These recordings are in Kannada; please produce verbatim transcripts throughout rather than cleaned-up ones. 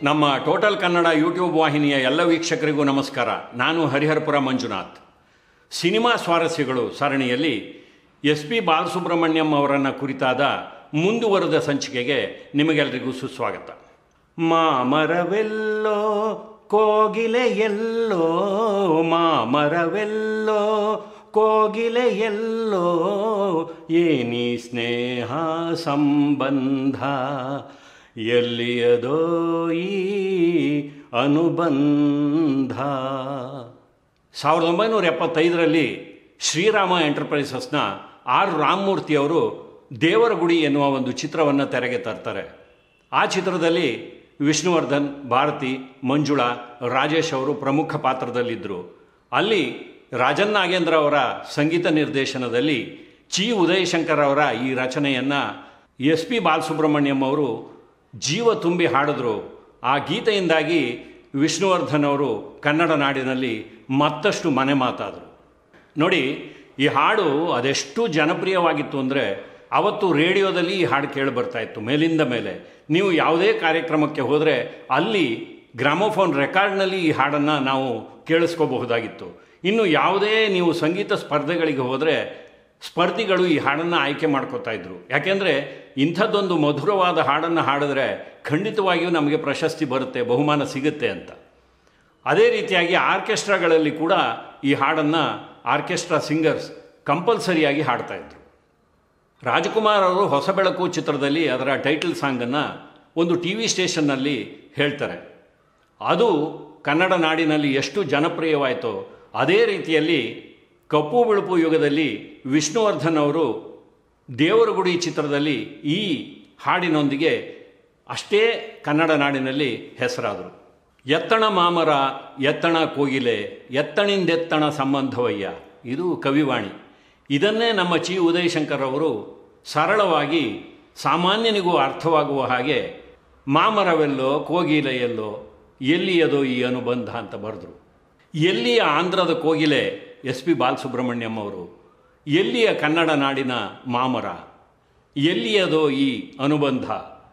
ನಮ್ಮ ಟೋಟಲ್ ಕನ್ನಡ ಯೂಟ್ಯೂಬ್ ವಾಹಿನಿಯ ಎಲ್ಲ ವೀಕ್ಷಕರಿಗೂ ನಮಸ್ಕಾರ. ನಾನು ಹರಿಹರಪುರ ಮಂಜುನಾಥ್. ಸಿನಿಮಾ ಸ್ವಾರಸ್ಯಗಳು ಸರಣಿಯಲ್ಲಿ ಎಸ್ ಪಿ ಬಾಲಸುಬ್ರಹ್ಮಣ್ಯಂ ಅವರನ್ನು ಕುರಿತಾದ ಮುಂದುವರೆದ ಸಂಚಿಕೆಗೆ ನಿಮಗೆಲ್ಲರಿಗೂ ಸುಸ್ವಾಗತ. ಮಾಮರವೆಲ್ಲೋ ಕೋಗಿಲೆಯೆಲ್ಲೋ, ಮಾಮರವೆಲ್ಲೋ ಕೋಗಿಲೆಯೆಲ್ಲೋ, ಏನಿ ಸ್ನೇಹ ಸಂಬಂಧ, ಎಲ್ಲಿಯದೋ ಈ ಅನುಬಂಧ. ಸಾವಿರದ ಒಂಬೈನೂರ ಎಪ್ಪತ್ತೈದರಲ್ಲಿ ಶ್ರೀರಾಮ ಎಂಟರ್ಪ್ರೈಸಸ್ನ ಆರ್ ರಾಮಮೂರ್ತಿಯವರು ದೇವರ ಗುಡಿ ಎನ್ನುವ ಒಂದು ಚಿತ್ರವನ್ನು ತೆರೆಗೆ ತರ್ತಾರೆ. ಆ ಚಿತ್ರದಲ್ಲಿ ವಿಷ್ಣುವರ್ಧನ್, ಭಾರತಿ, ಮಂಜುಳಾ, ರಾಜೇಶ್ ಅವರು ಪ್ರಮುಖ ಪಾತ್ರದಲ್ಲಿದ್ದರು. ಅಲ್ಲಿ ರಾಜನ್ ನಾಗೇಂದ್ರ ಅವರ ಸಂಗೀತ ನಿರ್ದೇಶನದಲ್ಲಿ ಚಿ ಉದಯಶಂಕರ್ ಅವರ ಈ ರಚನೆಯನ್ನು ಎಸ್ ಪಿ ಬಾಲಸುಬ್ರಹ್ಮಣ್ಯಂ ಅವರು ಜೀವ ತುಂಬಿ ಹಾಡಿದ್ರು. ಆ ಗೀತೆಯಿಂದಾಗಿ ವಿಷ್ಣುವರ್ಧನ್ ಅವರು ಕನ್ನಡ ನಾಡಿನಲ್ಲಿ ಮತ್ತಷ್ಟು ಮನೆ ಮಾತಾದರು. ನೋಡಿ, ಈ ಹಾಡು ಅದೆಷ್ಟು ಜನಪ್ರಿಯವಾಗಿತ್ತು ಅಂದರೆ ಅವತ್ತು ರೇಡಿಯೋದಲ್ಲಿ ಈ ಹಾಡು ಕೇಳಿ ಬರ್ತಾ ಇತ್ತು ಮೇಲಿಂದ ಮೇಲೆ. ನೀವು ಯಾವುದೇ ಕಾರ್ಯಕ್ರಮಕ್ಕೆ ಹೋದರೆ ಅಲ್ಲಿ ಗ್ರಾಮೋಫೋನ್ ರೆಕಾರ್ಡ್ನಲ್ಲಿ ಈ ಹಾಡನ್ನು ನಾವು ಕೇಳಿಸ್ಕೋಬಹುದಾಗಿತ್ತು. ಇನ್ನು ಯಾವುದೇ ನೀವು ಸಂಗೀತ ಸ್ಪರ್ಧೆಗಳಿಗೆ ಹೋದರೆ ಸ್ಪರ್ಧಿಗಳು ಈ ಹಾಡನ್ನು ಆಯ್ಕೆ ಮಾಡ್ಕೋತಾ ಇದ್ರು. ಯಾಕೆಂದರೆ ಇಂಥದ್ದೊಂದು ಮಧುರವಾದ ಹಾಡನ್ನು ಹಾಡಿದ್ರೆ ಖಂಡಿತವಾಗಿಯೂ ನಮಗೆ ಪ್ರಶಸ್ತಿ ಬರುತ್ತೆ, ಬಹುಮಾನ ಸಿಗುತ್ತೆ ಅಂತ. ಅದೇ ರೀತಿಯಾಗಿ ಆರ್ಕೆಸ್ಟ್ರಾಗಳಲ್ಲಿ ಕೂಡ ಈ ಹಾಡನ್ನು ಆರ್ಕೆಸ್ಟ್ರಾ ಸಿಂಗರ್ಸ್ ಕಂಪಲ್ಸರಿಯಾಗಿ ಹಾಡ್ತಾಯಿದ್ರು. ರಾಜ್ಕುಮಾರ್ ಅವರು ಹೊಸ ಬೆಳಕು ಚಿತ್ರದಲ್ಲಿ ಅದರ ಟೈಟಲ್ ಸಾಂಗನ್ನು ಒಂದು ಟಿ ವಿ ಸ್ಟೇಷನ್ನಲ್ಲಿ ಹೇಳ್ತಾರೆ. ಅದು ಕನ್ನಡ ನಾಡಿನಲ್ಲಿ ಎಷ್ಟು ಜನಪ್ರಿಯವಾಯಿತೋ ಅದೇ ರೀತಿಯಲ್ಲಿ ಕಪ್ಪು ಬಿಳುಪು ಯುಗದಲ್ಲಿ ವಿಷ್ಣುವರ್ಧನ್ ಅವರು ದೇವರ ಗುಡಿ ಚಿತ್ರದಲ್ಲಿ ಈ ಹಾಡಿನೊಂದಿಗೆ ಅಷ್ಟೇ ಕನ್ನಡ ನಾಡಿನಲ್ಲಿ ಹೆಸರಾದರು. ಎತ್ತಣ ಮಾಮರ ಎತ್ತಣ ಕೋಗಿಲೆ, ಎತ್ತಣಿಂದೆತ್ತಣ ಸಂಬಂಧವಯ್ಯ, ಇದು ಕವಿವಾಣಿ. ಇದನ್ನೇ ನಮ್ಮ ಚಿ ಉದಯಶಂಕರ್ ಅವರು ಸರಳವಾಗಿ ಸಾಮಾನ್ಯನಿಗೂ ಅರ್ಥವಾಗುವ ಹಾಗೆ ಮಾಮರವೆಲ್ಲೋ ಕೋಗಿಲೆಯೆಲ್ಲೋ, ಎಲ್ಲಿಯದೋ ಈ ಅನುಬಂಧ ಅಂತ ಬರೆದರು. ಎಲ್ಲಿಯ ಆಂಧ್ರದ ಕೋಗಿಲೆ ಎಸ್ ಪಿ ಬಾಲಸುಬ್ರಹ್ಮಣ್ಯಂ ಅವರು, ಎಲ್ಲಿಯ ಕನ್ನಡ ನಾಡಿನ ಮಾಮರ, ಎಲ್ಲಿಯದೋ ಈ ಅನುಬಂಧ.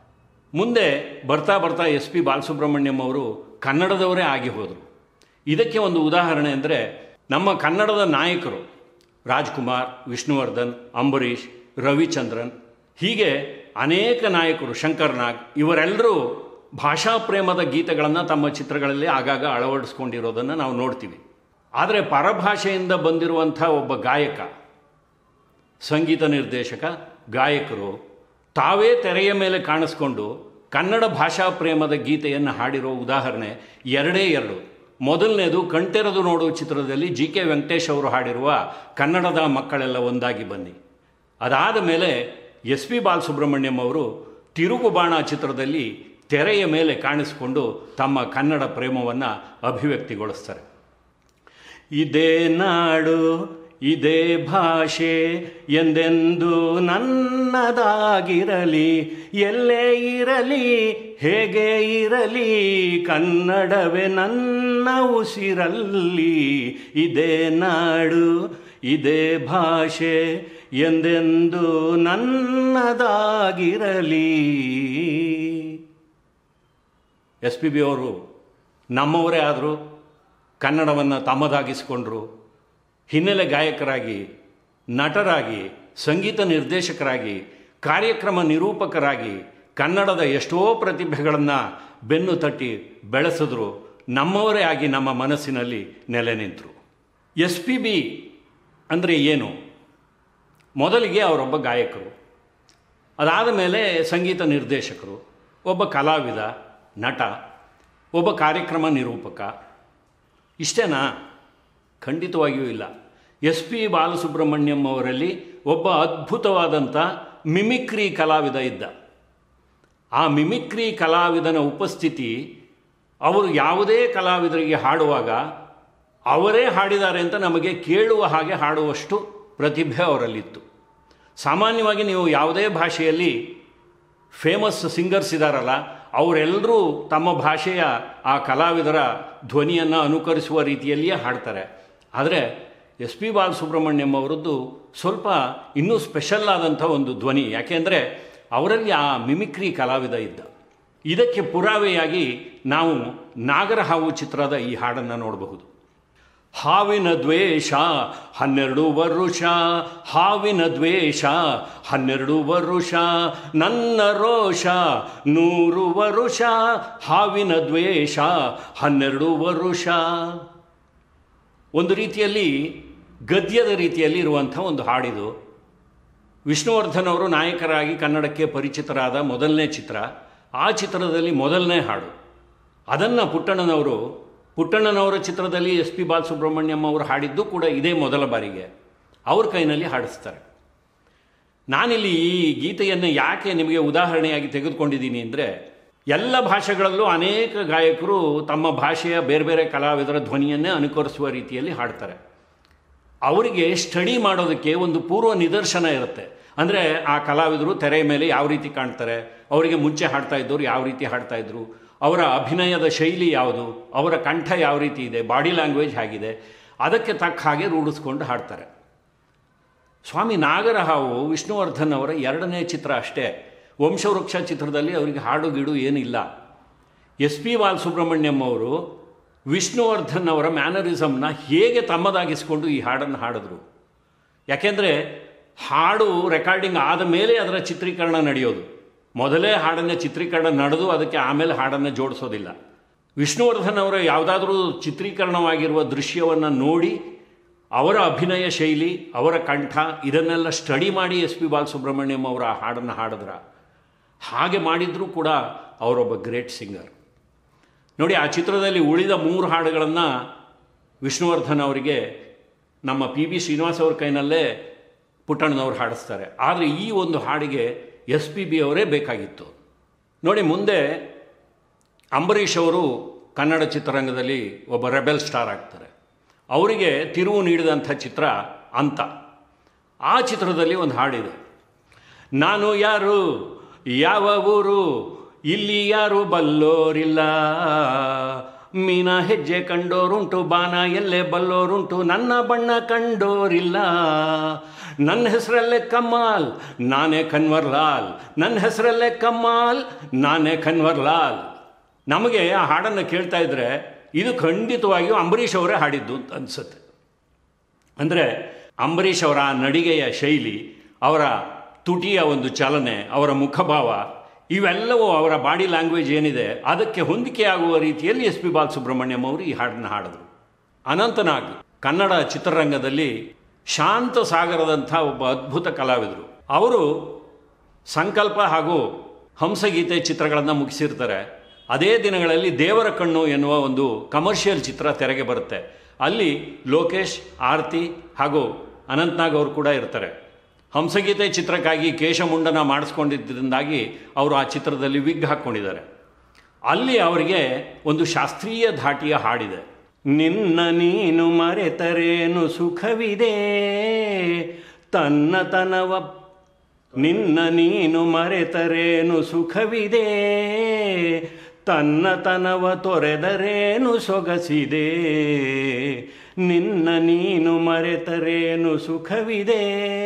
ಮುಂದೆ ಬರ್ತಾ ಬರ್ತಾ ಎಸ್ ಪಿ ಬಾಲಸುಬ್ರಹ್ಮಣ್ಯಂ ಅವರು ಕನ್ನಡದವರೇ ಆಗಿ ಹೋದರು. ಇದಕ್ಕೆ ಒಂದು ಉದಾಹರಣೆ ಅಂದರೆ ನಮ್ಮ ಕನ್ನಡದ ನಾಯಕರು ರಾಜ್ಕುಮಾರ್, ವಿಷ್ಣುವರ್ಧನ್, ಅಂಬರೀಷ್, ರವಿಚಂದ್ರನ್, ಹೀಗೆ ಅನೇಕ ನಾಯಕರು, ಶಂಕರ್ ನಾಗ್, ಇವರೆಲ್ಲರೂ ಭಾಷಾ ಪ್ರೇಮದ ಗೀತೆಗಳನ್ನು ತಮ್ಮ ಚಿತ್ರಗಳಲ್ಲಿ ಆಗಾಗ ಅಳವಡಿಸ್ಕೊಂಡಿರೋದನ್ನು ನಾವು ನೋಡ್ತೀವಿ. ಆದರೆ ಪರಭಾಷೆಯಿಂದ ಬಂದಿರುವಂಥ ಒಬ್ಬ ಗಾಯಕ, ಸಂಗೀತ ನಿರ್ದೇಶಕ, ಗಾಯಕರು ತಾವೇ ತೆರೆಯ ಮೇಲೆ ಕಾಣಿಸ್ಕೊಂಡು ಕನ್ನಡ ಭಾಷಾ ಪ್ರೇಮದ ಗೀತೆಯನ್ನು ಹಾಡಿರೋ ಉದಾಹರಣೆ ಎರಡೇ ಎರಡು. ಮೊದಲನೇದು ಕಣ್ತೆರೆದು ನೋಡು ಚಿತ್ರದಲ್ಲಿ ಜಿ ಕೆ ವೆಂಕಟೇಶ್ ಅವರು ಹಾಡಿರುವ ಕನ್ನಡದ ಮಕ್ಕಳೆಲ್ಲ ಒಂದಾಗಿ ಬನ್ನಿ. ಅದಾದ ಮೇಲೆ ಎಸ್ ಪಿ ಬಾಲಸುಬ್ರಹ್ಮಣ್ಯಂ ಅವರು ತಿರುಗುಬಾಣ ಚಿತ್ರದಲ್ಲಿ ತೆರೆಯ ಮೇಲೆ ಕಾಣಿಸಿಕೊಂಡು ತಮ್ಮ ಕನ್ನಡ ಪ್ರೇಮವನ್ನು ಅಭಿವ್ಯಕ್ತಿಗೊಳಿಸ್ತಾರೆ. ಇದೇ ನಾಡು ಇದೇ ಭಾಷೆ ಎಂದೆಂದು ನನ್ನದಾಗಿರಲಿ, ಎಲ್ಲೇ ಇರಲಿ ಹೇಗೆ ಇರಲಿ ಕನ್ನಡವೇ ನನ್ನ ಉಸಿರಲ್ಲಿ. ಇದೇ ನಾಡು ಇದೇ ಭಾಷೆ ಎಂದೆಂದು ನನ್ನದಾಗಿರಲಿ. ಎಸ್ ಪಿ ಬಿ ಅವರು ನಮ್ಮವರೇ ಆದರು, ಕನ್ನಡವನ್ನು ತಮ್ಮದಾಗಿಸಿಕೊಂಡ್ರು. ಹಿನ್ನೆಲೆ ಗಾಯಕರಾಗಿ, ನಟರಾಗಿ, ಸಂಗೀತ ನಿರ್ದೇಶಕರಾಗಿ, ಕಾರ್ಯಕ್ರಮ ನಿರೂಪಕರಾಗಿ ಕನ್ನಡದ ಎಷ್ಟೋ ಪ್ರತಿಭೆಗಳನ್ನು ಬೆನ್ನು ತಟ್ಟಿ ಬೆಳೆಸಿದ್ರು. ನಮ್ಮವರೇ ಆಗಿ ನಮ್ಮ ಮನಸ್ಸಿನಲ್ಲಿ ನೆಲೆ ನಿಂತರು. ಎಸ್ ಪಿ ಬಿ ಅಂದರೆ ಏನು? ಮೊದಲಿಗೆ ಅವರೊಬ್ಬ ಗಾಯಕರು, ಅದಾದ ಮೇಲೆ ಸಂಗೀತ ನಿರ್ದೇಶಕರು, ಒಬ್ಬ ಕಲಾವಿದ, ನಟ, ಒಬ್ಬ ಕಾರ್ಯಕ್ರಮ ನಿರೂಪಕ. ಇಷ್ಟೇನಾ? ಖಂಡಿತವಾಗಿಯೂ ಇಲ್ಲ. ಎಸ್ ಪಿ ಬಾಲಸುಬ್ರಹ್ಮಣ್ಯಂ ಅವರಲ್ಲಿ ಒಬ್ಬ ಅದ್ಭುತವಾದಂಥ ಮಿಮಿಕ್ರಿ ಕಲಾವಿದ ಇದ್ದ. ಆ ಮಿಮಿಕ್ರಿ ಕಲಾವಿದನ ಉಪಸ್ಥಿತಿ, ಅವರು ಯಾವುದೇ ಕಲಾವಿದರಿಗೆ ಹಾಡುವಾಗ ಅವರೇ ಹಾಡಿದ್ದಾರೆ ಅಂತ ನಮಗೆ ಕೇಳುವ ಹಾಗೆ ಹಾಡುವಷ್ಟು ಪ್ರತಿಭೆ ಅವರಲ್ಲಿತ್ತು. ಸಾಮಾನ್ಯವಾಗಿ ನೀವು ಯಾವುದೇ ಭಾಷೆಯಲ್ಲಿ ಫೇಮಸ್ ಸಿಂಗರ್ಸ್ ಇದ್ದಾರಲ್ಲ, ಅವರೆಲ್ಲರೂ ತಮ್ಮ ಭಾಷೆಯ ಆ ಕಲಾವಿದರ ಧ್ವನಿಯನ್ನು ಅನುಕರಿಸುವ ರೀತಿಯಲ್ಲಿಯೇ ಹಾಡ್ತಾರೆ. ಆದರೆ ಎಸ್ ಪಿ ಬಾಲಸುಬ್ರಹ್ಮಣ್ಯಂ ಅವರದ್ದು ಸ್ವಲ್ಪ ಇನ್ನೂ ಸ್ಪೆಷಲ್ ಆದಂಥ ಒಂದು ಧ್ವನಿ. ಯಾಕೆಂದರೆ ಅವರಲ್ಲಿ ಆ ಮಿಮಿಕ್ರಿ ಕಲಾವಿದ ಇದ್ದ. ಇದಕ್ಕೆ ಪುರಾವೆಯಾಗಿ ನಾವು ನಾಗರಹಾವು ಚಿತ್ರದ ಈ ಹಾಡನ್ನು ನೋಡಬಹುದು. ಹಾವಿನ ದ್ವೇಷ ಹನ್ನೆರಡು ವರುಷ, ಹಾವಿನ ದ್ವೇಷ ಹನ್ನೆರಡು ವರುಷ, ನನ್ನ ರೋಷ ನೂರು ವರುಷ, ಹಾವಿನ ದ್ವೇಷ ಹನ್ನೆರಡು ವರುಷ. ಒಂದು ರೀತಿಯಲ್ಲಿ ಗದ್ಯದ ರೀತಿಯಲ್ಲಿ ಇರುವಂಥ ಒಂದು ಹಾಡಿದು. ವಿಷ್ಣುವರ್ಧನ್ ಅವರು ನಾಯಕರಾಗಿ ಕನ್ನಡಕ್ಕೆ ಪರಿಚಿತರಾದ ಮೊದಲನೇ ಚಿತ್ರ. ಆ ಚಿತ್ರದಲ್ಲಿ ಮೊದಲನೇ ಹಾಡು. ಅದನ್ನು ಪುಟ್ಟಣ್ಣನವರು ಪುಟ್ಟಣ್ಣನವರ ಚಿತ್ರದಲ್ಲಿ ಎಸ್ ಪಿ ಬಾಲಸುಬ್ರಹ್ಮಣ್ಯಂ ಅವರು ಹಾಡಿದ್ದು ಕೂಡ ಇದೇ ಮೊದಲ ಬಾರಿಗೆ ಅವ್ರ ಕೈನಲ್ಲಿ ಹಾಡಿಸ್ತಾರೆ. ನಾನಿಲ್ಲಿ ಈ ಗೀತೆಯನ್ನು ಯಾಕೆ ನಿಮಗೆ ಉದಾಹರಣೆಯಾಗಿ ತೆಗೆದುಕೊಂಡಿದ್ದೀನಿ ಅಂದರೆ, ಎಲ್ಲ ಭಾಷೆಗಳಲ್ಲೂ ಅನೇಕ ಗಾಯಕರು ತಮ್ಮ ಭಾಷೆಯ ಬೇರೆ ಬೇರೆ ಕಲಾವಿದರ ಧ್ವನಿಯನ್ನೇ ಅನುಕರಿಸುವ ರೀತಿಯಲ್ಲಿ ಹಾಡ್ತಾರೆ. ಅವರಿಗೆ ಸ್ಟಡಿ ಮಾಡೋದಕ್ಕೆ ಒಂದು ಪೂರ್ವ ನಿದರ್ಶನ ಇರುತ್ತೆ. ಅಂದರೆ ಆ ಕಲಾವಿದರು ತೆರೆಯ ಮೇಲೆ ಯಾವ ರೀತಿ ಕಾಣ್ತಾರೆ, ಅವರಿಗೆ ಮುಂಚೆ ಹಾಡ್ತಾ ಇದ್ದವರು ಯಾವ ರೀತಿ ಹಾಡ್ತಾ ಇದ್ರು, ಅವರ ಅಭಿನಯದ ಶೈಲಿ ಯಾವುದು, ಅವರ ಕಂಠ ಯಾವ ರೀತಿ ಇದೆ, ಬಾಡಿ ಲ್ಯಾಂಗ್ವೇಜ್ ಹೇಗಿದೆ, ಅದಕ್ಕೆ ತಕ್ಕ ಹಾಗೆ ರೂಢಿಸ್ಕೊಂಡು ಹಾಡ್ತಾರೆ. ಸ್ವಾಮಿ ನಾಗರಹಾವು ವಿಷ್ಣುವರ್ಧನ್ ಅವರ ಎರಡನೇ ಚಿತ್ರ ಅಷ್ಟೇ. ವಂಶವೃಕ್ಷ ಚಿತ್ರದಲ್ಲಿ ಅವರಿಗೆ ಹಾಡು ಗೀಡು ಏನಿಲ್ಲ. ಎಸ್ ಪಿ ಬಾಲಸುಬ್ರಹ್ಮಣ್ಯಂ ಅವರು ವಿಷ್ಣುವರ್ಧನ್ ಅವರ ಮ್ಯಾನರಿಸಮ್ನ ಹೇಗೆ ತಮ್ಮದಾಗಿಸ್ಕೊಂಡು ಈ ಹಾಡನ್ನು ಹಾಡಿದ್ರು. ಯಾಕೆಂದರೆ ಹಾಡು ರೆಕಾರ್ಡಿಂಗ್ ಆದ ಮೇಲೆ ಅದರ ಚಿತ್ರೀಕರಣ ನಡೆಯೋದು. ಮೊದಲೇ ಹಾಡನ್ನು ಚಿತ್ರೀಕರಣ ನಡೆದು ಅದಕ್ಕೆ ಆಮೇಲೆ ಹಾಡನ್ನು ಜೋಡಿಸೋದಿಲ್ಲ. ವಿಷ್ಣುವರ್ಧನ್ ಅವರ ಯಾವುದಾದ್ರೂ ಚಿತ್ರೀಕರಣವಾಗಿರುವ ದೃಶ್ಯವನ್ನು ನೋಡಿ ಅವರ ಅಭಿನಯ ಶೈಲಿ, ಅವರ ಕಂಠ ಇದನ್ನೆಲ್ಲ ಸ್ಟಡಿ ಮಾಡಿ ಎಸ್ ಪಿ ಬಾಲಸುಬ್ರಹ್ಮಣ್ಯಂ ಅವರ ಆ ಹಾಡನ್ನು ಹಾಡಿದ್ರ. ಹಾಗೆ ಮಾಡಿದರೂ ಕೂಡ ಅವರೊಬ್ಬ ಗ್ರೇಟ್ ಸಿಂಗರ್. ನೋಡಿ, ಆ ಚಿತ್ರದಲ್ಲಿ ಉಳಿದ ಮೂರು ಹಾಡುಗಳನ್ನು ವಿಷ್ಣುವರ್ಧನ್ ಅವರಿಗೆ ನಮ್ಮ ಪಿ ಬಿ ಶ್ರೀನಿವಾಸ್ ಅವ್ರ ಕೈನಲ್ಲೇ ಪುಟ್ಟಣ್ಣನವರು ಹಾಡಿಸ್ತಾರೆ. ಆದರೆ ಈ ಒಂದು ಹಾಡಿಗೆ ಎಸ್ ಪಿ ಬಿ ಅವರೇ ಬೇಕಾಗಿತ್ತು. ನೋಡಿ, ಮುಂದೆ ಅಂಬರೀಷ್ ಅವರು ಕನ್ನಡ ಚಿತ್ರರಂಗದಲ್ಲಿ ಒಬ್ಬ ರೆಬೆಲ್ ಸ್ಟಾರ್ ಆಗ್ತಾರೆ. ಅವರಿಗೆ ತಿರುವು ನೀಡಿದಂಥ ಚಿತ್ರ ಅಂತ. ಆ ಚಿತ್ರದಲ್ಲಿ ಒಂದು ಹಾಡಿದೆ. ನಾನು ಯಾರು, ಯಾವ ಊರು, ಇಲ್ಲಿ ಯಾರು ಬಲ್ಲೋರಿಲ್ಲ, ಮೀನ ಹೆಜ್ಜೆ ಕಂಡೋರುಂಟು, ಬಾನ ಎಲ್ಲೆ ಬಲ್ಲೋರುಂಟು, ನನ್ನ ಬಣ್ಣ ಕಂಡೋರಿಲ್ಲ, ನನ್ನ ಹೆಸರಲ್ಲೇ ಕಮಾಲ್ ನಾನೇ ಕನ್ವರ್ಲಾಲ್, ನನ್ನ ಹೆಸರಲ್ಲೇ ಕಮಾಲ್ ನಾನೇ ಕನ್ವರ್ಲಾಲ್. ನಮಗೆ ಆ ಹಾಡನ್ನು ಕೇಳ್ತಾ ಇದ್ದರೆ ಇದು ಖಂಡಿತವಾಗಿಯೂ ಅಂಬರೀಷ್ ಅವರೇ ಹಾಡಿದ್ದು ಅಂತ ಅನಿಸುತ್ತೆ. ಅಂದರೆ ಅಂಬರೀಷ್ ಅವರ ನಡಿಗೆಯ ಶೈಲಿ, ಅವರ ತುಟಿಯ ಒಂದು ಚಲನೆ, ಅವರ ಮುಖಭಾವ ಇವೆಲ್ಲವೂ ಅವರ ಬಾಡಿ ಲ್ಯಾಂಗ್ವೇಜ್ ಏನಿದೆ ಅದಕ್ಕೆ ಹೊಂದಿಕೆಯಾಗುವ ರೀತಿಯಲ್ಲಿ ಎಸ್ ಪಿ ಬಾಲಸುಬ್ರಹ್ಮಣ್ಯಂ ಅವರು ಈ ಹಾಡನ್ನು ಹಾಡಿದ್ರು. ಅನಂತನಾಗ್ ಕನ್ನಡ ಚಿತ್ರರಂಗದಲ್ಲಿ ಶಾಂತ ಸಾಗರದಂಥ ಒಬ್ಬ ಅದ್ಭುತ ಕಲಾವಿದರು. ಅವರು ಸಂಕಲ್ಪ ಹಾಗೂ ಹಂಸಗೀತೆ ಚಿತ್ರಗಳನ್ನು ಮುಗಿಸಿರ್ತಾರೆ. ಅದೇ ದಿನಗಳಲ್ಲಿ ದೇವರ ಕಣ್ಣು ಎನ್ನುವ ಒಂದು ಕಮರ್ಷಿಯಲ್ ಚಿತ್ರ ತೆರೆಗೆ ಬರುತ್ತೆ. ಅಲ್ಲಿ ಲೋಕೇಶ್, ಆರತಿ ಹಾಗೂ ಅನಂತನಾಗ್ ಅವರು ಕೂಡ ಇರ್ತಾರೆ. ಹಂಸಗೀತೆ ಚಿತ್ರಕ್ಕಾಗಿ ಕೇಶಮುಂಡನ ಮಾಡಿಸ್ಕೊಂಡಿದ್ದರಿಂದಾಗಿ ಅವರು ಆ ಚಿತ್ರದಲ್ಲಿ ವಿಗ್ ಹಾಕ್ಕೊಂಡಿದ್ದಾರೆ. ಅಲ್ಲಿ ಅವರಿಗೆ ಒಂದು ಶಾಸ್ತ್ರೀಯ ಧಾಟಿಯ ಹಾಡಿದೆ. ನಿನ್ನ ನೀನು ಮರೆತರೇನು ಸುಖವಿದೆ, ತನ್ನತನವ ನಿನ್ನ ನೀನು ಮರೆತರೇನು ಸುಖವಿದೆ, ತನ್ನತನವ ತೊರೆದರೇನು ಸೊಗಸಿದೆ, ನಿನ್ನ ನೀನು ಮರೆತರೇನು ಸುಖವಿದೆ.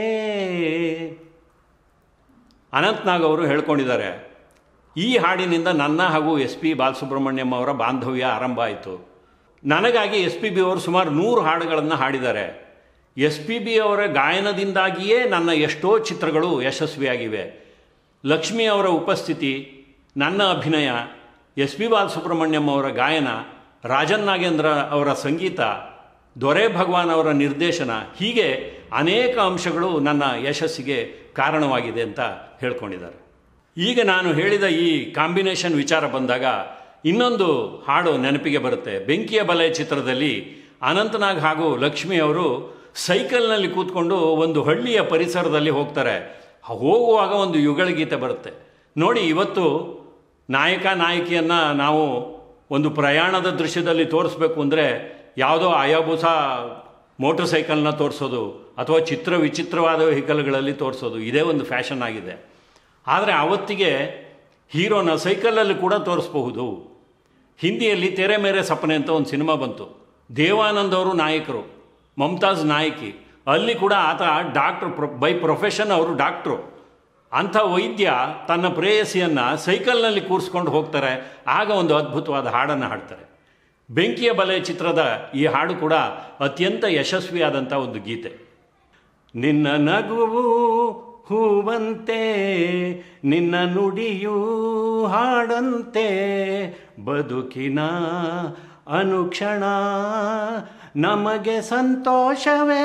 ಅನಂತನಾಗ್ ಅವರು ಹೇಳ್ಕೊಂಡಿದ್ದಾರೆ, ಈ ಹಾಡಿನಿಂದ ನನ್ನ ಹಾಗೂ ಎಸ್ ಪಿ ಬಾಲಸುಬ್ರಹ್ಮಣ್ಯಂ ಅವರ ಬಾಂಧವ್ಯ ಆರಂಭ ಆಯಿತು. ನನಗಾಗಿ ಎಸ್ ಪಿ ಬಿ ಅವರು ಸುಮಾರು ನೂರು ಹಾಡುಗಳನ್ನು ಹಾಡಿದ್ದಾರೆ. ಎಸ್ ಪಿ ಬಿ ಅವರ ಗಾಯನದಿಂದಾಗಿಯೇ ನನ್ನ ಎಷ್ಟೋ ಚಿತ್ರಗಳು ಯಶಸ್ವಿಯಾಗಿವೆ. ಲಕ್ಷ್ಮಿ ಅವರ ಉಪಸ್ಥಿತಿ, ನನ್ನ ಅಭಿನಯ, ಎಸ್ ಪಿ ಬಾಲಸುಬ್ರಹ್ಮಣ್ಯಂ ಅವರ ಗಾಯನ, ರಾಜನ್ ನಾಗೇಂದ್ರ ಅವರ ಸಂಗೀತ, ದೊರೆ ಭಗವಾನ್ ಅವರ ನಿರ್ದೇಶನ, ಹೀಗೆ ಅನೇಕ ಅಂಶಗಳು ನನ್ನ ಯಶಸ್ಸಿಗೆ ಕಾರಣವಾಗಿದೆ ಅಂತ ಹೇಳ್ಕೊಂಡಿದ್ದಾರೆ. ಈಗ ನಾನು ಹೇಳಿದ ಈ ಕಾಂಬಿನೇಷನ್ ವಿಚಾರ ಬಂದಾಗ ಇನ್ನೊಂದು ಹಾಡು ನೆನಪಿಗೆ ಬರುತ್ತೆ. ಬೆಂಕಿಯ ಬಲೆ ಚಿತ್ರದಲ್ಲಿ ಅನಂತನಾಗ್ ಹಾಗೂ ಲಕ್ಷ್ಮಿ ಅವರು ಸೈಕಲ್ನಲ್ಲಿ ಕೂತ್ಕೊಂಡು ಒಂದು ಹಳ್ಳಿಯ ಪರಿಸರದಲ್ಲಿ ಹೋಗ್ತಾರೆ. ಹೋಗುವಾಗ ಒಂದು ಯುಗಳ ಗೀತೆ ಬರುತ್ತೆ ನೋಡಿ. ಇವತ್ತು ನಾಯಕ ನಾಯಕಿಯನ್ನು ನಾವು ಒಂದು ಪ್ರಯಾಣದ ದೃಶ್ಯದಲ್ಲಿ ತೋರಿಸ್ಬೇಕು ಅಂದರೆ ಯಾವುದೋ ಅಯಾಬುಸ ಮೋಟರ್ ಸೈಕಲ್ನ ತೋರಿಸೋದು ಅಥವಾ ಚಿತ್ರ ವಿಚಿತ್ರವಾದ ವೆಹಿಕಲ್ಗಳಲ್ಲಿ ತೋರಿಸೋದು, ಇದೇ ಒಂದು ಫ್ಯಾಷನ್ ಆಗಿದೆ. ಆದರೆ ಆವತ್ತಿಗೆ ಹೀರೋನ ಸೈಕಲಲ್ಲಿ ಕೂಡ ತೋರಿಸ್ಬಹುದು. ಹಿಂದಿಯಲ್ಲಿ ತೆರೆ ಮೇರೆ ಸಪನೆ ಅಂತ ಒಂದು ಸಿನಿಮಾ ಬಂತು. ದೇವಾನಂದ್ ಅವರು ನಾಯಕರು, ಮಮತಾಜ್ ನಾಯಕಿ. ಅಲ್ಲಿ ಕೂಡ ಆತ ಡಾಕ್ಟ್ರು, ಬೈ ಪ್ರೊಫೆಷನ್ ಅವರು ಡಾಕ್ಟ್ರು. ಅಂಥ ವೈದ್ಯ ತನ್ನ ಪ್ರೇಯಸಿಯನ್ನು ಸೈಕಲ್ನಲ್ಲಿ ಕೂರಿಸ್ಕೊಂಡು ಹೋಗ್ತಾರೆ. ಆಗ ಒಂದು ಅದ್ಭುತವಾದ ಹಾಡನ್ನು ಹಾಡ್ತಾರೆ. ಬೆಂಕಿಯ ಬಲೆ ಚಿತ್ರದ ಈ ಹಾಡು ಕೂಡ ಅತ್ಯಂತ ಯಶಸ್ವಿಯಾದಂಥ ಒಂದು ಗೀತೆ. ನಿನ್ನ ನಗುವು ಹೂವಂತೆ, ನಿನ್ನ ನುಡಿಯೂ ಹಾಡಂತೆ, ಬದುಕಿನ ಅನುಕ್ಷಣ ನಮಗೆ ಸಂತೋಷವೇ.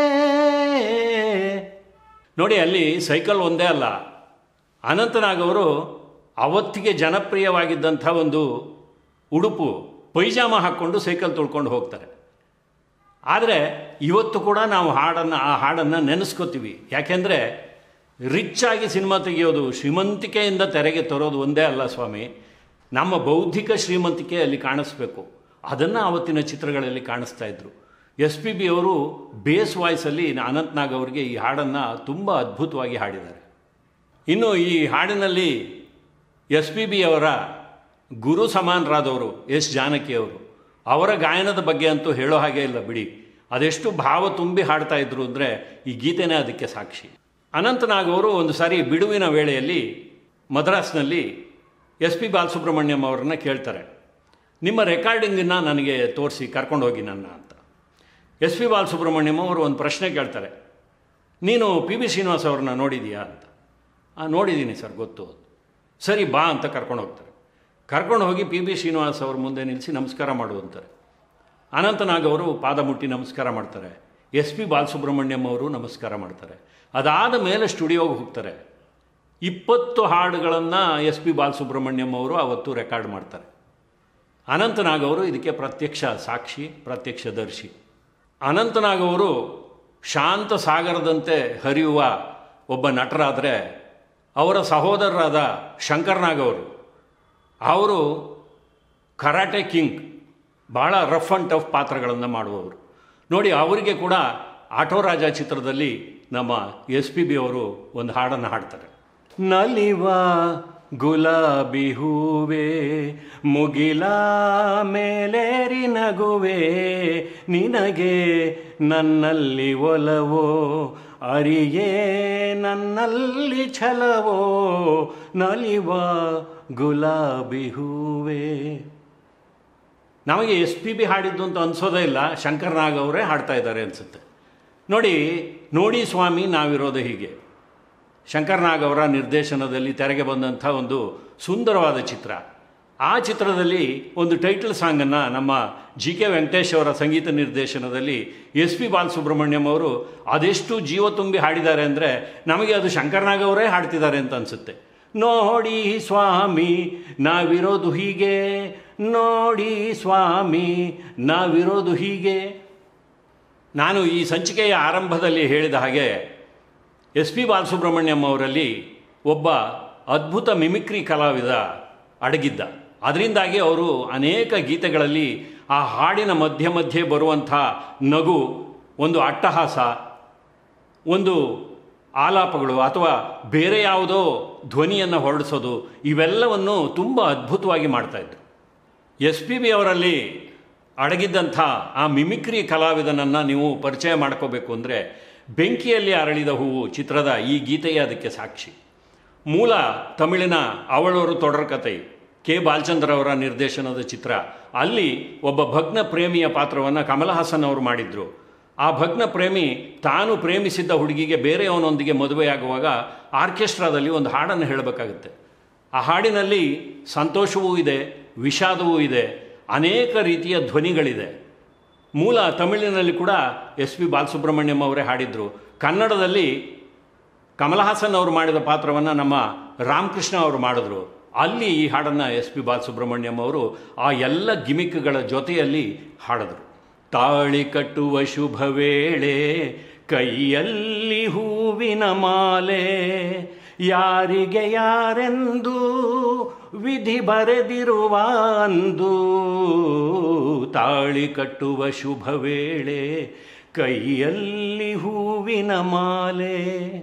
ನೋಡಿ, ಅಲ್ಲಿ ಸೈಕಲ್ ಒಂದೇ ಅಲ್ಲ, ಅನಂತನಾಗ್ ಅವರು ಅವತ್ತಿಗೆ ಜನಪ್ರಿಯವಾಗಿದ್ದಂಥ ಒಂದು ಉಡುಪು ಪೈಜಾಮ ಹಾಕ್ಕೊಂಡು ಸೈಕಲ್ ತುಳ್ಕೊಂಡು ಹೋಗ್ತಾರೆ. ಆದರೆ ಇವತ್ತು ಕೂಡ ನಾವು ಹಾಡನ್ನು ಆ ಹಾಡನ್ನು ನೆನೆಸ್ಕೋತೀವಿ. ಯಾಕೆಂದರೆ ರಿಚ್ಚಾಗಿ ಸಿನಿಮಾ ತೆಗೆಯೋದು, ಶ್ರೀಮಂತಿಕೆಯಿಂದ ತೆರೆಗೆ ತರೋದು ಒಂದೇ ಅಲ್ಲ ಸ್ವಾಮಿ, ನಮ್ಮ ಬೌದ್ಧಿಕ ಶ್ರೀಮಂತಿಕೆ ಅಲ್ಲಿ ಕಾಣಿಸ್ಬೇಕು. ಅದನ್ನು ಆವತ್ತಿನ ಚಿತ್ರಗಳಲ್ಲಿ ಕಾಣಿಸ್ತಾ ಇದ್ರು. ಎಸ್ ಪಿ ಬಿ ಅವರು ಬೇಸ್ ವಾಯ್ಸಲ್ಲಿ ಅನಂತನಾಗ್ ಅವರಿಗೆ ಈ ಹಾಡನ್ನು ತುಂಬ ಅದ್ಭುತವಾಗಿ ಹಾಡಿದ್ದಾರೆ. ಇನ್ನು ಈ ಹಾಡಿನಲ್ಲಿ ಎಸ್ ಪಿ ಬಿ ಅವರ ಗುರು ಸಮಾನರಾದವರು ಎಸ್ ಜಾನಕಿಯವರು, ಅವರ ಗಾಯನದ ಬಗ್ಗೆ ಅಂತೂ ಹೇಳೋ ಹಾಗೆ ಇಲ್ಲ ಬಿಡಿ. ಅದೆಷ್ಟು ಭಾವ ತುಂಬಿ ಹಾಡ್ತಾ ಇದ್ರು ಅಂದರೆ ಈ ಗೀತೆನೇ ಅದಕ್ಕೆ ಸಾಕ್ಷಿ. ಅನಂತನಾಗ್ ಅವರು ಒಂದು ಸಾರಿ ಬಿಡುವಿನ ವೇಳೆಯಲ್ಲಿ ಮದ್ರಾಸ್ನಲ್ಲಿ ಎಸ್ ಪಿ ಬಾಲಸುಬ್ರಹ್ಮಣ್ಯಂ ಅವರನ್ನು ಕೇಳ್ತಾರೆ, ನಿಮ್ಮ ರೆಕಾರ್ಡಿಂಗನ್ನು ನನಗೆ ತೋರಿಸಿ ಕರ್ಕೊಂಡು ಹೋಗಿ ನನ್ನ ಅಂತ. ಎಸ್ ಪಿ ಬಾಲಸುಬ್ರಹ್ಮಣ್ಯಂ ಅವರು ಒಂದು ಪ್ರಶ್ನೆ ಕೇಳ್ತಾರೆ, ನೀನು ಪಿ ಬಿ ಶ್ರೀನಿವಾಸ್ ಅವ್ರನ್ನ ನೋಡಿದೀಯಾ ಅಂತ. ಹಾಂ ನೋಡಿದ್ದೀನಿ ಸರ್, ಗೊತ್ತು. ಸರಿ ಬಾ ಅಂತ ಕರ್ಕೊಂಡು ಹೋಗ್ತಾರೆ. ಕರ್ಕೊಂಡು ಹೋಗಿ ಪಿ ಬಿ ಶ್ರೀನಿವಾಸ್ ಅವ್ರ ಮುಂದೆ ನಿಲ್ಲಿಸಿ ನಮಸ್ಕಾರ ಮಾಡುವಂತಾರೆ. ಅನಂತನಾಗ್ ಅವರು ಪಾದ ಮುಟ್ಟಿ ನಮಸ್ಕಾರ ಮಾಡ್ತಾರೆ. ಎಸ್ ಪಿ ಬಾಲಸುಬ್ರಹ್ಮಣ್ಯಂ ಅವರು ನಮಸ್ಕಾರ ಮಾಡ್ತಾರೆ. ಅದಾದ ಮೇಲೆ ಸ್ಟುಡಿಯೋಗೆ ಹೋಗ್ತಾರೆ. ಇಪ್ಪತ್ತು ಹಾಡುಗಳನ್ನು ಎಸ್ ಪಿ ಬಾಲಸುಬ್ರಹ್ಮಣ್ಯಂ ಅವರು ಅವತ್ತು ರೆಕಾರ್ಡ್ ಮಾಡ್ತಾರೆ. ಅನಂತನಾಗ್ ಅವರು ಇದಕ್ಕೆ ಪ್ರತ್ಯಕ್ಷ ಸಾಕ್ಷಿ, ಪ್ರತ್ಯಕ್ಷದರ್ಶಿ. ಅನಂತನಾಗ್ ಅವರು ಶಾಂತ ಸಾಗರದಂತೆ ಹರಿಯುವ ಒಬ್ಬ ನಟರಾದರೆ, ಅವರ ಸಹೋದರರಾದ ಶಂಕರ್ನಾಗ್ ಅವರು ಅವರು ಕರಾಟೆ ಕಿಂಗ್, ಭಾಳ ರಫ್ ಆ್ಯಂಡ್ ಟಫ್ ಪಾತ್ರಗಳನ್ನು ಮಾಡುವವರು. ನೋಡಿ, ಅವರಿಗೆ ಕೂಡ ಆಟೋ ರಾಜ ಚಿತ್ರದಲ್ಲಿ ನಮ್ಮ ಎಸ್ ಪಿ ಬಿ ಅವರು ಒಂದು ಹಾಡನ್ನು ಹಾಡ್ತಾರೆ. ನಲಿವ ಗುಲಾಬಿ ಹೂವೇ ಮುಗಿಲ ಮೇಲೇರಿ ನಗುವೆ, ನಿನಗೆ ನನ್ನಲ್ಲಿ ಒಲವೋ ಅರಿಯೇ ನನ್ನಲ್ಲಿ ಛಲವೋ, ನಲಿವ ಗುಲಾಬಿ ಹೂವೇ. ನಮಗೆ ಎಸ್ ಪಿ ಬಿ ಹಾಡಿದ್ದು ಅಂತ ಅನಿಸೋದೇ ಇಲ್ಲ, ಶಂಕರ್ನಾಗ್ ಅವರೇ ಹಾಡ್ತಾ ಇದ್ದಾರೆ ಅನಿಸುತ್ತೆ. ನೋಡಿ ನೋಡಿ ಸ್ವಾಮಿ ನಾವಿರೋದು ಹೀಗೆ, ಶಂಕರ್ನಾಗ್ ಅವರ ನಿರ್ದೇಶನದಲ್ಲಿ ತೆರೆಗೆ ಬಂದಂಥ ಒಂದು ಸುಂದರವಾದ ಚಿತ್ರ. ಆ ಚಿತ್ರದಲ್ಲಿ ಒಂದು ಟೈಟಲ್ ಸಾಂಗನ್ನು ನಮ್ಮ ಜಿ ಕೆ ವೆಂಕಟೇಶ್ ಅವರ ಸಂಗೀತ ನಿರ್ದೇಶನದಲ್ಲಿ ಎಸ್ ಪಿ ಬಾಲಸುಬ್ರಹ್ಮಣ್ಯಂ ಅವರು ಅದೆಷ್ಟು ಜೀವ ತುಂಬಿ ಹಾಡಿದ್ದಾರೆ ಅಂದರೆ ನಮಗೆ ಅದು ಶಂಕರ್ನಾಗ್ ಅವರೇ ಹಾಡ್ತಿದ್ದಾರೆ ಅಂತ ಅನಿಸುತ್ತೆ. ನೋಡಿ ಸ್ವಾಮಿ ನಾವಿರೋದು ಹೀಗೆ, ನೋಡಿ ಸ್ವಾಮಿ ನಾವಿರೋದು ಹೀಗೆ. ನಾನು ಈ ಸಂಚಿಕೆಯ ಆರಂಭದಲ್ಲಿ ಹೇಳಿದ ಹಾಗೆ ಎಸ್ ಪಿ ಬಾಲಸುಬ್ರಹ್ಮಣ್ಯಂ ಅವರಲ್ಲಿ ಒಬ್ಬ ಅದ್ಭುತ ಮಿಮಿಕ್ರಿ ಕಲಾವಿದ ಅಡಗಿದ್ದ. ಅದರಿಂದಾಗಿ ಅವರು ಅನೇಕ ಗೀತೆಗಳಲ್ಲಿ ಆ ಹಾಡಿನ ಮಧ್ಯೆ ಮಧ್ಯೆ ಬರುವಂಥ ನಗು, ಒಂದು ಅಟ್ಟಹಾಸ, ಒಂದು ಆಲಾಪಗಳು ಅಥವಾ ಬೇರೆ ಯಾವುದೋ ಧ್ವನಿಯನ್ನು ಹೊರಡಿಸೋದು, ಇವೆಲ್ಲವನ್ನು ತುಂಬ ಅದ್ಭುತವಾಗಿ ಮಾಡ್ತಾಯಿದ್ರು. ಎಸ್ ಪಿ ಬಿ ಅವರಲ್ಲಿ ಅಡಗಿದ್ದಂಥ ಆ ಮಿಮಿಕ್ರಿ ಕಲಾವಿದನನ್ನು ನೀವು ಪರಿಚಯ ಮಾಡ್ಕೋಬೇಕು ಅಂದರೆ ಬೆಂಕಿಯಲ್ಲಿ ಅರಳಿದ ಹೂವು ಚಿತ್ರದ ಈ ಗೀತೆಯೇ ಅದಕ್ಕೆ ಸಾಕ್ಷಿ. ಮೂಲ ತಮಿಳಿನ ಅವಳೂರು ತೊಡರ್ಕಥೈ, ಕೆ ಬಾಲಚಂದ್ರ ಅವರ ನಿರ್ದೇಶನದ ಚಿತ್ರ. ಅಲ್ಲಿ ಒಬ್ಬ ಭಗ್ನ ಪ್ರೇಮಿಯ ಪಾತ್ರವನ್ನು ಕಮಲ್ ಹಾಸನ್ ಅವರು ಮಾಡಿದರು. ಆ ಭಗ್ನ ಪ್ರೇಮಿ ತಾನು ಪ್ರೇಮಿಸಿದ್ದ ಹುಡುಗಿಗೆ ಬೇರೆಯವನೊಂದಿಗೆ ಮದುವೆಯಾಗುವಾಗ ಆರ್ಕೆಸ್ಟ್ರಾದಲ್ಲಿ ಒಂದು ಹಾಡನ್ನು ಹೇಳಬೇಕಾಗುತ್ತೆ. ಆ ಹಾಡಿನಲ್ಲಿ ಸಂತೋಷವೂ ಇದೆ, ವಿಷಾದವೂ ಇದೆ, ಅನೇಕ ರೀತಿಯ ಧ್ವನಿಗಳಿದೆ. ಮೂಲ ತಮಿಳಿನಲ್ಲಿ ಕೂಡ ಎಸ್ ಪಿ ಬಾಲಸುಬ್ರಹ್ಮಣ್ಯಂ ಅವರೇ ಹಾಡಿದರು. ಕನ್ನಡದಲ್ಲಿ ಕಮಲ್ ಹಾಸನ್ ಅವರು ಮಾಡಿದ ಪಾತ್ರವನ್ನು ನಮ್ಮ ರಾಮಕೃಷ್ಣ ಅವರು ಮಾಡಿದ್ರು. ಅಲ್ಲಿ ಈ ಹಾಡನ್ನು ಎಸ್ ಪಿ ಬಾಲಸುಬ್ರಹ್ಮಣ್ಯಂ ಅವರು ಆ ಎಲ್ಲ ಗಿಮಿಕ್ಗಳ ಜೊತೆಯಲ್ಲಿ ಹಾಡಿದ್ರು. ತಾಳಿ ಕಟ್ಟುವ ಶುಭ ವೇಳೆ ಕೈಯಲ್ಲಿ ಹೂವಿನ ಮಾಲೆ, ಯಾರಿಗೆ ಯಾರೆಂದು ವಿಧಿ ಬರೆದಿರುವ ಅಂದು, ತಾಳಿ ಕಟ್ಟುವ ಶುಭ ವೇಳೆ ಕೈಯಲ್ಲಿ ಹೂವಿನ ಮಾಲೆ.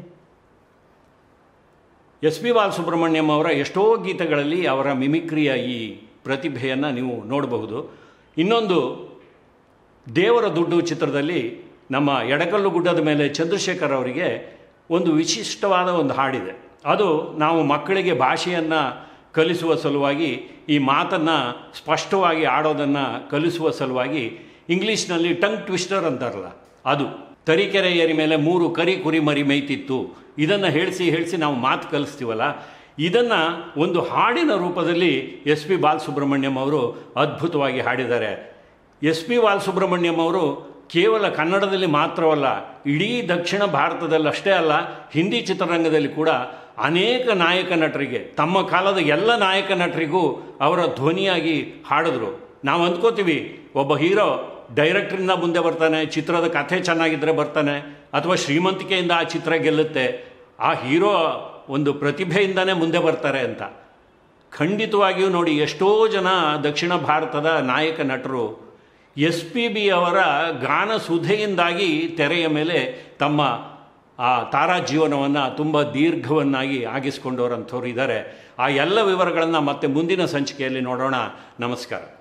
ಎಸ್ ಪಿ ಬಾಲಸುಬ್ರಹ್ಮಣ್ಯಂ ಅವರ ಎಷ್ಟೋ ಗೀತೆಗಳಲ್ಲಿ ಅವರ ಮಿಮಿಕ್ರಿಯ ಈ ಪ್ರತಿಭೆಯನ್ನು ನೀವು ನೋಡಬಹುದು. ಇನ್ನೊಂದು ದೇವರ ದುಡ್ಡು ಚಿತ್ರದಲ್ಲಿ ನಮ್ಮ ಎಡಕಲ್ಲು ಗುಡ್ಡದ ಮೇಲೆ ಚಂದ್ರಶೇಖರ್ ಅವರಿಗೆ ಒಂದು ವಿಶಿಷ್ಟವಾದ ಒಂದು ಹಾಡಿದೆ. ಅದು ನಾವು ಮಕ್ಕಳಿಗೆ ಭಾಷೆಯನ್ನು ಕಲಿಸುವ ಸಲುವಾಗಿ, ಈ ಮಾತನ್ನು ಸ್ಪಷ್ಟವಾಗಿ ಆಡೋದನ್ನು ಕಲಿಸುವ ಸಲುವಾಗಿ ಇಂಗ್ಲೀಷ್ನಲ್ಲಿ ಟಂಗ್ ಟ್ವಿಸ್ಟರ್ ಅಂತಾರಲ್ಲ ಅದು. ತರೀಕೆರೆ ಏರಿ ಮೇಲೆ ಮೂರು ಕರಿ ಕುರಿ ಮರಿ ಮೇಯ್ತಿತ್ತು, ಇದನ್ನು ಹೇಳಿಸಿ ಹೇಳಿಸಿ ನಾವು ಮಾತು ಕಲಿಸ್ತೀವಲ್ಲ, ಇದನ್ನು ಒಂದು ಹಾಡಿನ ರೂಪದಲ್ಲಿ ಎಸ್ ಪಿ ಬಾಲಸುಬ್ರಹ್ಮಣ್ಯಂ ಅವರು ಅದ್ಭುತವಾಗಿ ಹಾಡಿದ್ದಾರೆ. ಎಸ್ ಪಿ ಬಾಲಸುಬ್ರಹ್ಮಣ್ಯಂ ಅವರು ಕೇವಲ ಕನ್ನಡದಲ್ಲಿ ಮಾತ್ರವಲ್ಲ, ಇಡೀ ದಕ್ಷಿಣ ಭಾರತದಲ್ಲಷ್ಟೇ ಅಲ್ಲ, ಹಿಂದಿ ಚಿತ್ರರಂಗದಲ್ಲಿ ಕೂಡ ಅನೇಕ ನಾಯಕ ನಟರಿಗೆ, ತಮ್ಮ ಕಾಲದ ಎಲ್ಲ ನಾಯಕ ನಟರಿಗೂ ಅವರ ಧ್ವನಿಯಾಗಿ ಹಾಡಿದ್ರು. ನಾವು ಅಂದ್ಕೋತೀವಿ ಒಬ್ಬ ಹೀರೋ ಡೈರೆಕ್ಟ್ರಿಂದ ಮುಂದೆ ಬರ್ತಾನೆ, ಚಿತ್ರದ ಕಥೆ ಚೆನ್ನಾಗಿದ್ದರೆ ಬರ್ತಾನೆ, ಅಥವಾ ಶ್ರೀಮಂತಿಕೆಯಿಂದ ಆ ಚಿತ್ರ ಗೆಲ್ಲುತ್ತೆ, ಆ ಹೀರೋ ಒಂದು ಪ್ರತಿಭೆಯಿಂದನೇ ಮುಂದೆ ಬರ್ತಾರೆ ಅಂತ. ಖಂಡಿತವಾಗಿಯೂ ನೋಡಿ, ಎಷ್ಟೋ ಜನ ದಕ್ಷಿಣ ಭಾರತದ ನಾಯಕ ನಟರು ಎಸ್ ಪಿ ಬಿ ಅವರ ಗಾನ ಸುಧೆಯಿಂದಾಗಿ ತೆರೆಯ ಮೇಲೆ ತಮ್ಮ ಆ ತಾರಾ ಜೀವನವನ್ನು ತುಂಬ ದೀರ್ಘವನ್ನಾಗಿ ಆಗಿಸ್ಕೊಂಡವರಂಥವ್ರು ಇದ್ದಾರೆ. ಆ ಎಲ್ಲ ವಿವರಗಳನ್ನು ಮತ್ತೆ ಮುಂದಿನ ಸಂಚಿಕೆಯಲ್ಲಿ ನೋಡೋಣ. ನಮಸ್ಕಾರ.